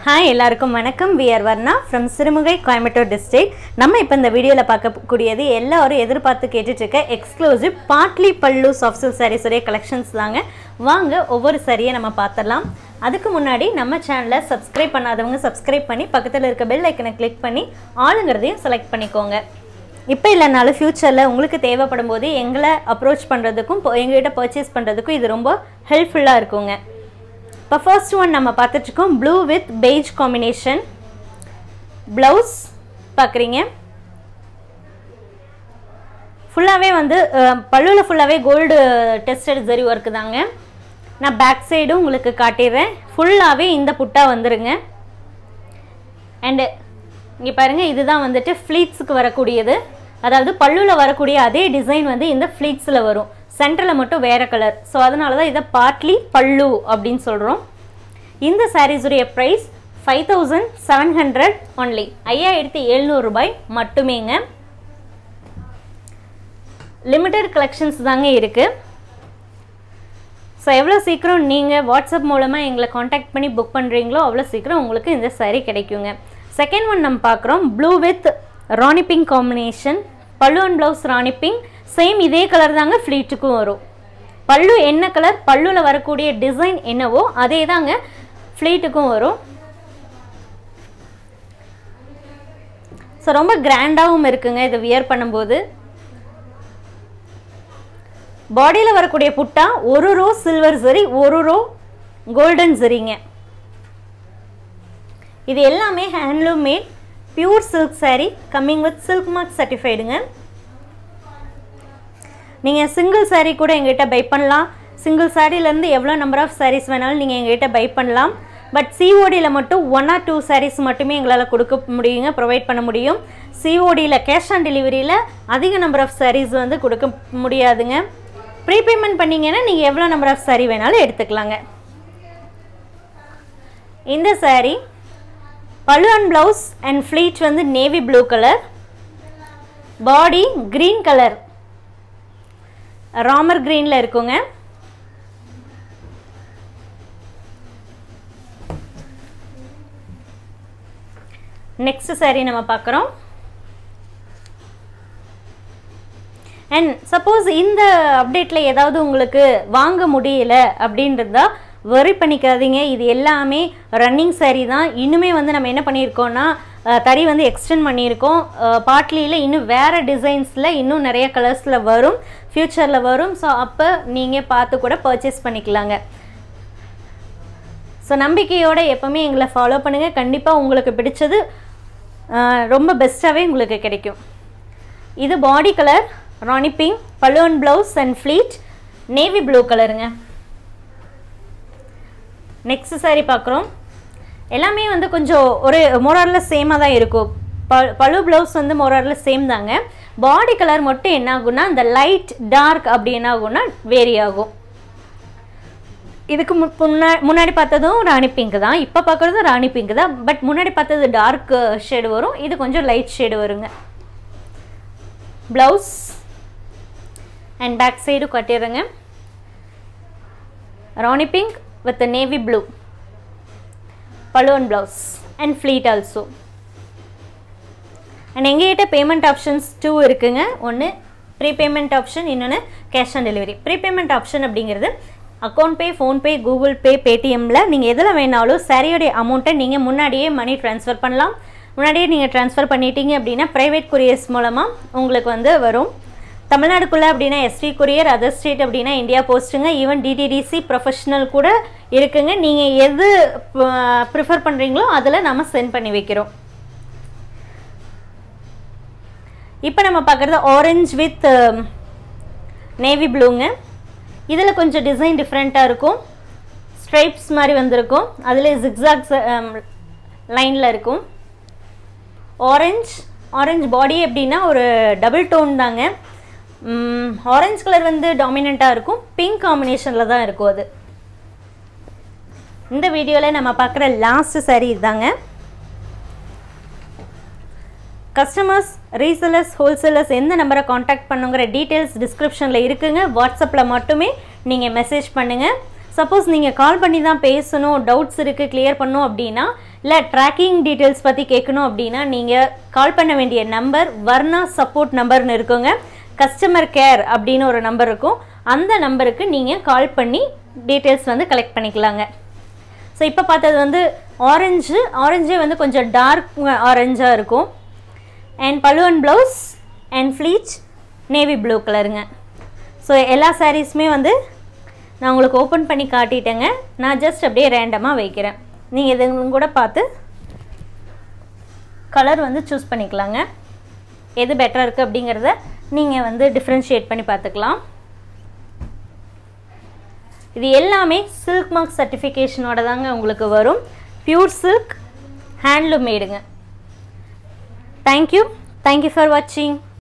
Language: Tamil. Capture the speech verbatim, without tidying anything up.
Hi, எல்லாருக்கும் வணக்கம். We are Varnaa from Sirumugai, Coimbatore district. நம்ம இப்போ இந்த வீடியோல பார்க்கக்கூடியது எல்லாரும் எதிர்பார்த்து கேட்டுட்டு இருக்க exclusive partly pallu soft silk sarees உடைய கலெக்ஷன்ஸ் தாங்க. வாங்க ஒவ்வொரு சாரியை நம்ம பார்த்தறலாம். அதுக்கு முன்னாடி நம்ம சேனலை சப்ஸ்கிரைப் பண்ணாதவங்க சப்ஸ்கிரைப் பண்ணி பக்கத்துல இருக்க பெல் ஐகானை கிளிக் பண்ணி ஆளுங்கறதையும் செலக்ட் பண்ணிக்கோங்க. இப்போ இல்லனாலும் ஃபியூச்சர்ல உங்களுக்கு தேவைப்படும் போது எங்களை அப்ரோச் பண்றதுக்கும் எங்ககிட்ட பர்ச்சேஸ் பண்றதுக்கும் இது ரொம்ப ஹெல்ப்ஃபுல்லா இருக்குங்க. The first one நம்ம பார்த்துட்டு இருக்கோம் blue with beige combination blouse பார்க்கறீங்க ஃபுல்லாவே வந்து பல்லுல ஃபுல்லாவே கோல்ட் டெஸ்டட் ஜரி வர்க் தாங்க நான் பேக் சைடும் உங்களுக்கு காட்டிறேன் ஃபுல்லாவே இந்த புட்டா வந்துருங்க and இங்க பாருங்க இதுதான் வந்துட்டு ஃப்ளீட்ஸ்க்கு வரக்கூடியது அதாவது பல்லுல வரக்கூடிய அதே டிசைன் வந்து இந்த ஃப்ளீட்ஸ்ல வரும் சென்டர்ல மட்டும் வேற கலர் சோ அதனால தான் இத பார்ட்லி பல்லு அப்படினு சொல்றோம் இந்த sarees உடைய price five thousand seven hundred only five thousand seven hundred ரூபாய் மட்டுமேங்க லிமிட்டட் கலெக்ஷன்ஸ் தாங்க இருக்கு சோ எவ்வளவு சீக்கிரம் நீங்க வாட்ஸ்அப் மூலமா எங்களை காண்டாக்ட் பண்ணி புக் பண்றீங்களோ அவ்வளவு சீக்கிரம் உங்களுக்கு இந்த saree கிடைக்குங்க செகண்ட் ஒன் நம்ம பார்க்கறோம் blue with rani pink combination pallu and blouse rani pink same இதே கலர் தாங்க ஃப்ளீட்டுக்கும் வரும் பல்லு என்ன கலர் பல்லுல வரக்கூடிய டிசைன் என்னவோ அதே தாங்க ஃப்ளீட்டுக்கும் வரும் சோ ரொம்ப கிராண்டாவும் இருக்குங்க இத வியர் பண்ணும்போது பாடியில வரக்கூடிய புட்டா ஒரு ரோ சில்வர் ஜரி ஒரு ரோ கோல்டன் ஜரிங்க இது எல்லாமே handloom made pure silk saree coming with silk mark certifiedங்க நீங்க சிங்கிள் saree கூட எங்ககிட்ட பை பண்ணலாம் சிங்கிள் sareeல இருந்து எவ்வளவு நம்பர் ஆஃப் sarees வேணாலும் நீங்க எங்ககிட்ட பை பண்ணலாம் பட் C O D ல மட்டும் one or two sarees மட்டுமே எங்களால கொடுக்க முடியுங்க ப்ரொவைட் பண்ண முடியும் C O D ல கேஷ் ஆன் டெலிவரியில அதிக நம்பர் ஆஃப் sarees வந்து கொடுக்க முடியாதுங்க ப்ரீ பேமெண்ட் பண்ணீங்கனா நீங்க எவ்வளவு நம்பர் ஆஃப் saree வேணாலும் எடுத்துக்கலாங்க இந்த saree pallu and blouse and fleet வந்து navy blue color body green color Ramar greenல இருக்குங்க next saree நம்ம பார்க்கறோம் and suppose இந்த அப்டேட்ல ஏதாவது உங்களுக்கு வாங்க முடியல அப்படின்றதா வரி பண்ணிக்காதீங்க இது எல்லாமே ரன்னிங் saree தான் இன்னுமே வந்து நம்ம என்ன பண்ணியிருக்கோம்னா தறி வந்து எக்ஸ்டெண்ட் பண்ணியிருக்கோம் பார்ட்லியில இன்னும் வேற டிசைன்ஸ்ல இன்னும் நிறைய கலர்ஸ்ல வரும் ஃபியூச்சர்ல வரும் சோ அப்ப நீங்க பார்த்து கூட பர்ச்சேஸ் பண்ணிக்கலாங்க சோ நம்பிக்கையோட எப்பவுமே எங்களை ஃபாலோ பண்ணுங்க கண்டிப்பா உங்களுக்கு பிடிச்சது ரொம்ப பெஸ்டாவே உங்களுக்கு கிடைக்கும் இது body colour rani pink pallu and blouse and pleat navy blue கலருங்க நெக்ஸ்ட் saree பார்க்கறோம் எல்லாமே வந்து கொஞ்சம் ஒரு மோரல்ல சேமா தான் இருக்கும் பல்லு ப்ளவுஸ் வந்து மோரல்ல சேம் தாங்க பாடி கலர் மட்டும் என்ன ஆகும்னா அந்த லைட் டார்க் அப்படி என்ன ஆகும்னா வேரி ஆகும் இதுக்கு முன்னாடி பார்த்ததும் ராணி பிங்க் தான் இப்போ பார்க்கறதும் ராணி பிங்க் தான் பட் முன்னாடி பார்த்தது டார்க் ஷேட் வரும் இது கொஞ்சம் லைட் ஷேட் வருங்க ப்ளவுஸ் அண்ட் பேக் சைடு கட்டிடுறேங்க rani pink with the navy blue pallu and blouse and fleet also and எங்ககிட்ட payment options two இருக்குங்க ஒன்னு prepayment option இன்னொன்னு cash on delivery prepayment option அப்படிங்கிறது account pay phone pay google pay paytm ல நீங்க எதுல வேணாலும் சாரியோட அமௌண்ட்டை நீங்க முன்னாடியே மணி ட்ரான்ஸ்ஃபர் பண்ணலாம் முன்னாடியே நீங்க ட்ரான்ஸ்ஃபர் பண்ணிட்டீங்க அப்படினா பிரைவேட் couriers மூலமா உங்களுக்கு வந்து வரும் தமிழ்நாடுக்குள்ள அப்படினா S T courier other state அப்படினா இந்தியா போஸ்ட்ங்க even D T D C professional கூட இருக்குங்க நீங்க எது பிரெஃபர் பண்றீங்களோ அதல நாம சென்ட் பண்ணி வைக்கிறோம் இப்போ நம்ம பார்க்கறது ஆரஞ்சு வித் நேவி ப்ளூங்க இதுல கொஞ்சம் டிசைன் டிஃபரண்டா இருக்கும் ஸ்ட்ரைப்ஸ் மாதிரி வந்திருக்கும் அதுல zigzag லைன்ல இருக்கும் ஆரஞ்சு ஆரஞ்சு பாடி அப்படினா ஒரு டபுள் டோன் தாங்க ஆரஞ்சு கலர் வந்து டாமினன்ட்டா இருக்கும் பிங்க் காம்பினேஷன்ல தான் இருக்கும் அது இந்த வீடியோல நம்ம பார்க்குற லாஸ்ட் saree இதாங்க கஸ்டமர்ஸ் ரீசெல்லர்ஸ் ஹோல்சேலர்ஸ் எந்த நம்பரை காண்டாக்ட் பண்ணுங்கற டீடைல்ஸ் டிஸ்கிரிப்ஷன்ல இருக்குங்க வாட்ஸ்அப்ல மட்டுமே நீங்க மெசேஜ் பண்ணுங்க Suppose நீங்க கால் பண்ணி தான் பேசணும் டவுட்ஸ் இருக்கு கிளியர் பண்ணனும் அப்படினா இல்லை ட்ராக்கிங் டீட்டெயில்ஸ் பற்றி கேட்கணும் அப்படின்னா நீங்கள் கால் பண்ண வேண்டிய நம்பர் வர்ணா சப்போர்ட் நம்பர்னு இருக்குங்க. கஸ்டமர் கேர் அப்படின்னு ஒரு நம்பர் இருக்கும். அந்த நம்பருக்கு நீங்கள் கால் பண்ணி டீட்டெயில்ஸ் வந்து கலெக்ட் பண்ணிக்கலாங்க. ஸோ இப்போ பார்த்தது வந்து ஆரஞ்சு ஆரஞ்சே வந்து கொஞ்சம் டார்க் ஆரஞ்சாக இருக்கும். And pallu and blouse and pleat navy blue கலருங்க. ஸோ எல்லா சாரீஸுமே வந்து நான் உங்களுக்கு ஓப்பன் பண்ணி காட்டிட்டேங்க. நான் ஜஸ்ட் அப்படியே ரேண்டமாக வைக்கிறேன். நீங்கள் இதுங்களும் கூட பார்த்து கலர் வந்து சூஸ் பண்ணிக்கலாங்க. எது பெட்டராக இருக்குது அப்படிங்கிறத நீங்கள் வந்து டிஃப்ரென்ஷியேட் பண்ணி பார்த்துக்கலாம். இது எல்லாமே சில்க் மார்க் சர்டிஃபிகேஷனோட தாங்க உங்களுக்கு வரும். பியூர் சில்க் ஹேண்ட்லூம் மேடுங்க. தேங்க்யூ தேங்க்யூ ஃபார் வாட்சிங்.